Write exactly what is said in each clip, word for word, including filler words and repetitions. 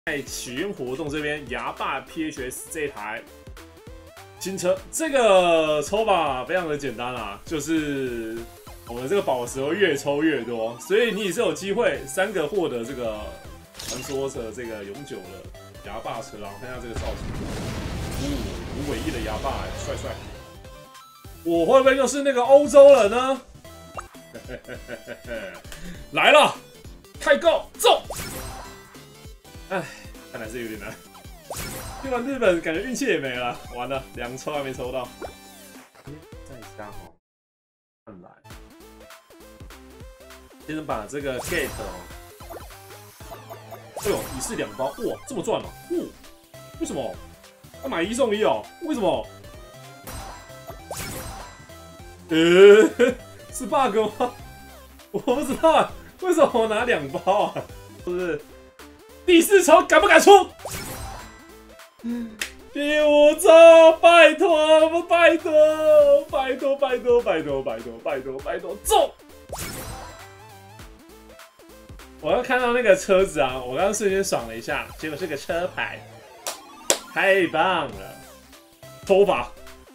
在起源活动这边，牙霸 P H S 这一台新车，这个抽法非常的简单啊，就是我们这个宝石会越抽越多，所以你也是有机会三个获得这个传说的这个永久的牙霸车啊！看一下这个造型，哦，无尾翼的牙霸，帅帅！我会不会又是那个欧洲人呢？来了，开购走！哎，看来是有点难。去完日本，感觉运气也没了，完了，两抽还没抽到。再加哦，看来，先把这个 gate 哦，哎呦，一式两包，哇，这么赚哦，哇，为什么？要买一送一哦？为什么？呃、欸，是 bug 吗？我不知道，为什么我拿两包啊？是不是？第四抽敢不敢出？第五抽，拜托，拜托，拜托，拜托，拜托，拜托，拜托，拜托，中！我要看到那个车子啊，我刚刚瞬间爽了一下，结果是个车牌，太棒了！抽吧，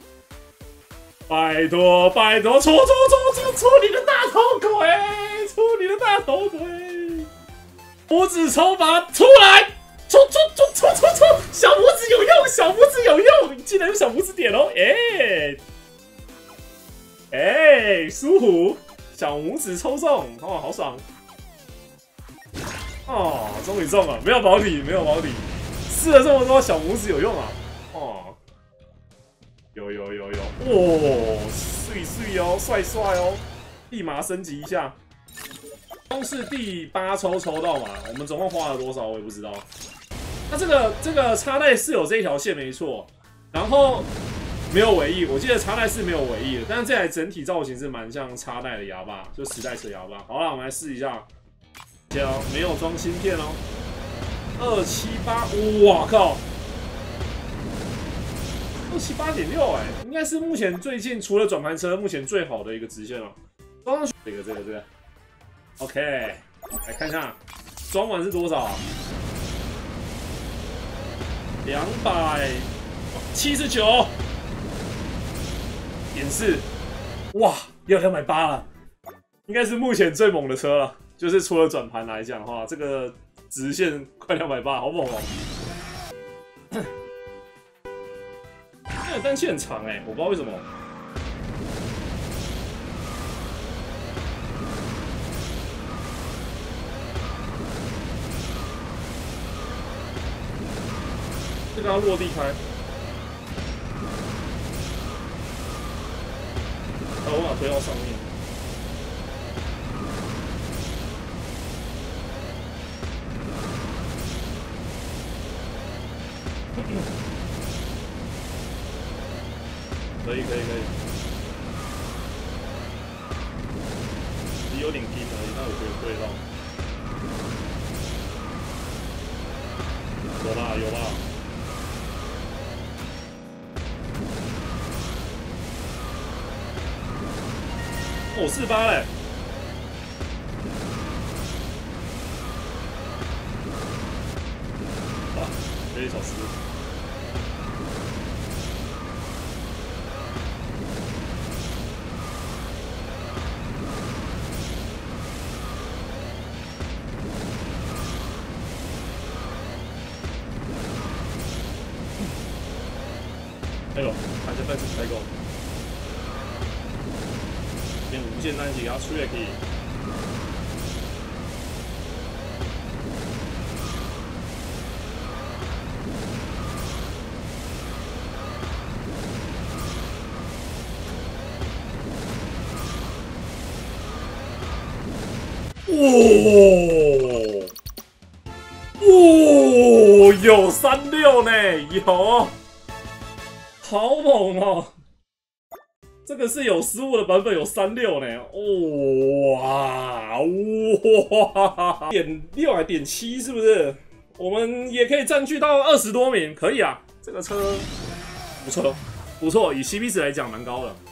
拜托，拜托，出出出出出你的大头鬼，出你的大头鬼！拇指抽法出来！出出出出出出！小拇指有用，小拇指有用，竟然有小拇指点哦！哎、欸、哎、欸，舒服，小拇指抽中，哦，好爽！哦，终于中了，没有保底，没有保底，试了这么多，小拇指有用啊！哦，有有有有，哇，帅帅哦，帅帅哦，立马升级一下。光是第八抽抽到嘛，我们总共花了多少我也不知道。那这个这个插带是有这一条线没错，然后没有尾翼，我记得插带是没有尾翼的，但是这台整体造型是蛮像插带的牙霸，就时代车牙霸。好了，我们来试一下，没有装芯片哦，二七八，哇靠，二七八点六，哎，应该是目前最近除了转盘车目前最好的一个直线了。装上去，这个这个这个 ，OK， 来看一下装完是多少、啊？两百七十九点四，哇，要两百八了，应该是目前最猛的车了。就是除了转盘来讲的话，这个直线快两百八，好猛哦！这个单气很长哎、欸，我不知道为什么。这个要落地开，然后我把它推到上面。可以可以可以，有点拼而已，那我觉得对到。有吧有吧。哦，四八嘞！哇，有点小失误。哎呦，还是再次开够。变无限单击，给它出也可以。哇、哦，哦，有三六呢，有。好猛哦！这个是有失误的版本，有三六呢。哦哇哇，点六还点七是不是？我们也可以占据到二十多名，可以啊。这个车不错不错，以 C P 值来讲蛮高的。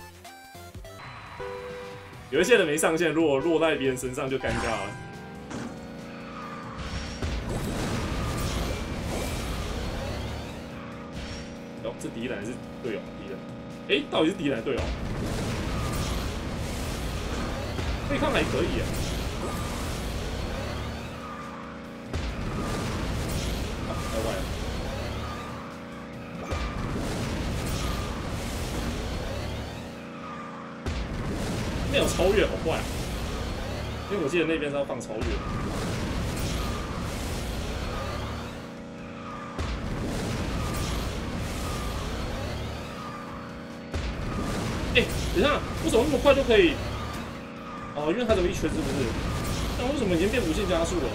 有一些人没上线，如果落在别人身上就尴尬了。 哦，这敌人还是队友？敌人？哎、欸，到底是敌人还是队友？对抗还可以啊。啊，太坏了！没有超越，好坏啊！因为我记得那边是要放超越。哎、欸，等一下，为什么那么快就可以？哦，因为它只有一圈，是不是？那为什么已经变无限加速了？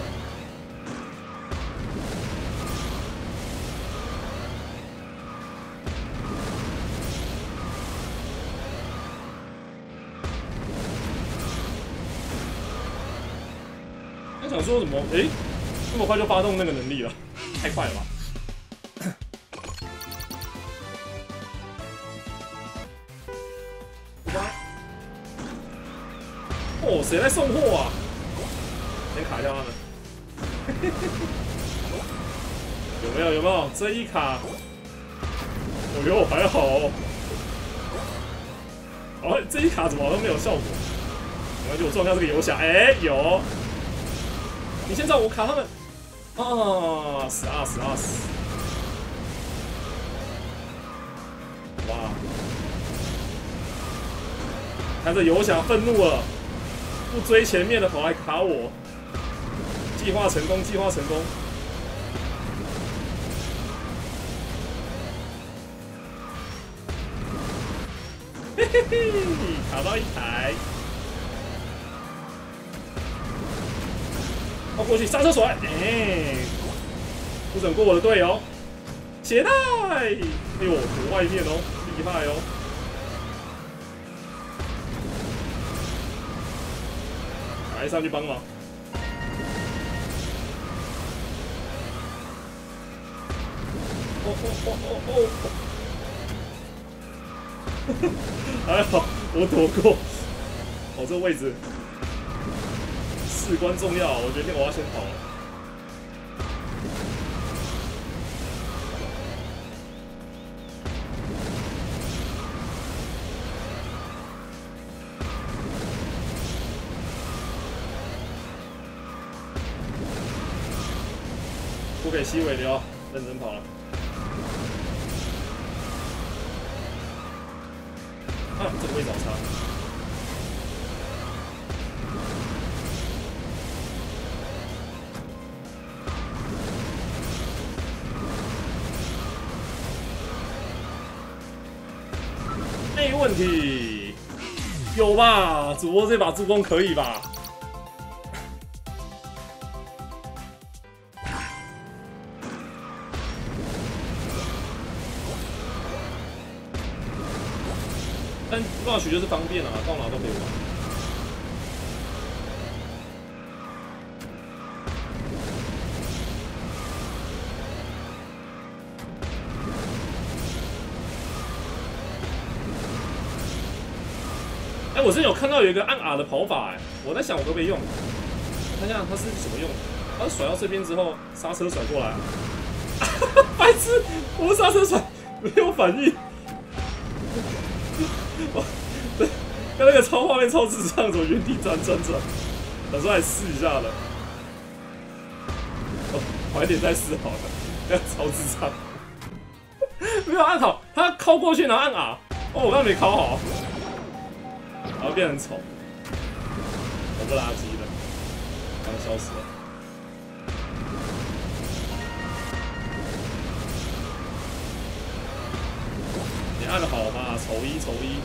他想说什么？哎、欸，这么快就发动那个能力了，太快了吧！哦，谁在送货啊？先卡一下他们。有没有？有没有？这一卡，我觉得我还好哦。哦，这一卡怎么好像没有效果？没关系，我撞一下这个游侠。哎、欸，有。你先照我卡他们。啊，死啊死啊死！哇！看这游侠愤怒了。不追前面的跑来卡我，计划成功，计划成功。嘿嘿嘿，卡到一台，靠过去刹车甩，哎、欸，不准过我的队友，携带，哎呦，躲外面哦，厉害哦。来上去帮忙！哦哦哦哦哦！还好我躲过。哦，这个位置事关重要，我决定我要先跑了。不可以吸尾流，认真跑了。啊，这个位置好差。没问题，有吧？主播这把助攻可以吧？但乱取就是方便啊，到哪都可以玩。哎、欸，我之前有看到有一个按 R 的跑法、欸，哎，我在想我可不可以用？看一下它是怎么用的。它甩到这边之后，刹车甩过来、啊。白痴，我刹车甩没有反应。跟那个超画面超智障，怎么原地转转转？打算来试一下的。哦，晚点再试好了，那超智障。没有按好，他靠过去然后按 R， 哦，我刚没靠好，然后变很丑，我不垃圾的，刚消失了。你按的好吗？丑一丑一。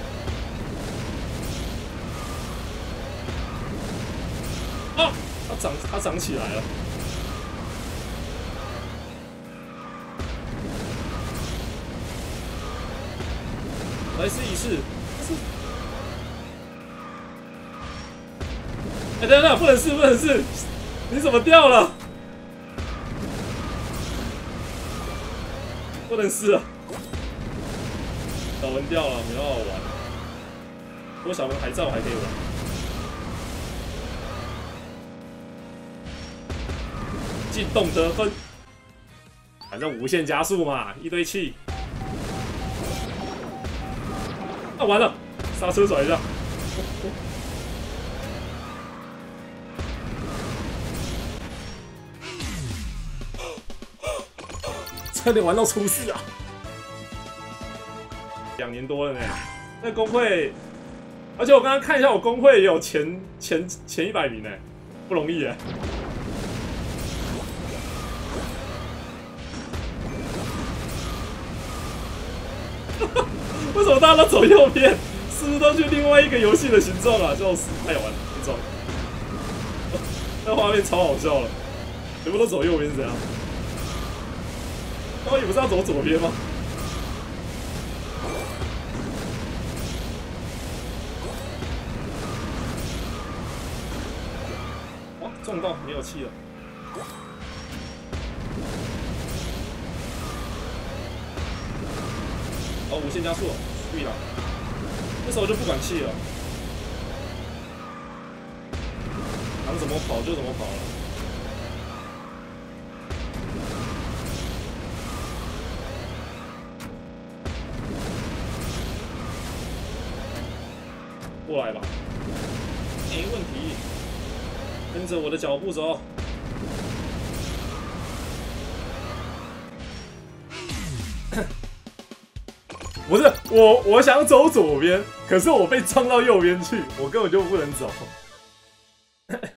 啊！它长，它长起来了。来试一试。哎、欸，等等，不能试，不能试！你怎么掉了？不能试啊！小文掉了，没办法玩。不过小文还在，我还可以玩。进洞得分，反正无限加速嘛，一堆气。 啊，完了，刹车甩一下。差点玩到出事啊！两年多了呢，那工会，而且我刚刚看一下，我工会也有前前前一百名呢，不容易哎。为什么大家都走右边？是不是都去另外一个游戏的形状啊？笑死！太完了，形状，那画面超好笑了，全部都走右边是怎样？刚刚也不是要走左边吗？哇，撞到没有气了。哦，无限加速，对了，那时候就不管气了，想怎么跑就怎么跑了。过来吧，没问题，跟着我的脚步走。不是我，我想走左边，可是我被撞到右边去，我根本就不能走。